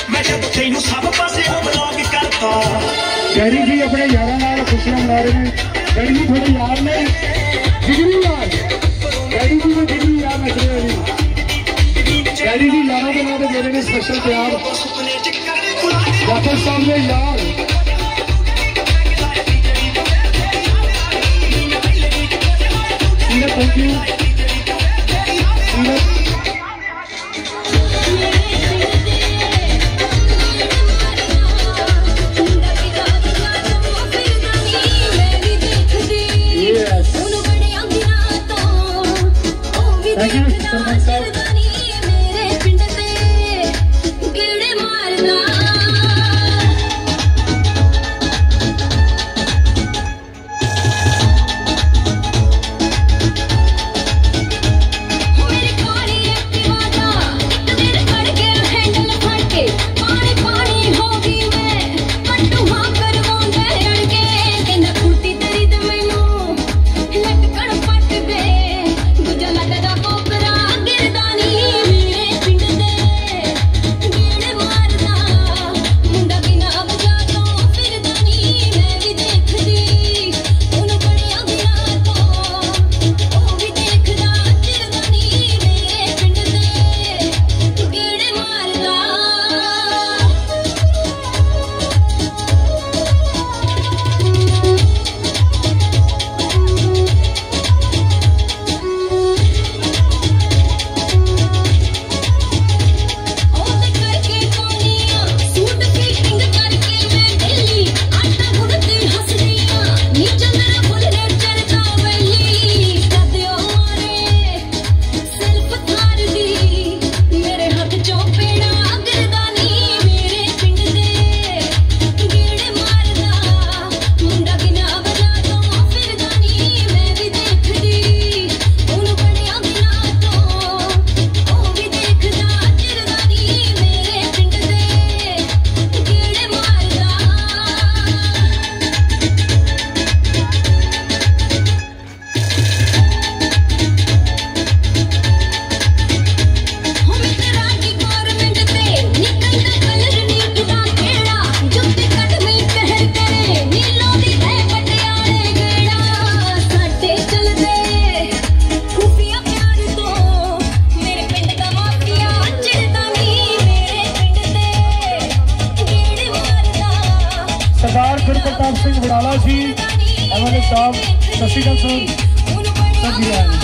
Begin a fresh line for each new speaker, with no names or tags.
Daddy जी अपने यारों नाल खुशियां मना रहे हैं। डैडी जी थोड़े यार ने जिगरी यार, डैडी जी ने जिगरी यार नच रहे हैं। डैडी जी यारों के नाल मेरे ने स्पेशल प्यार जाफर साहब ने यार thank you. Thank you, Sarman Sahib. Gurpratap Singh Wadala ji, MLA साहब, सत श्री अकाल सर।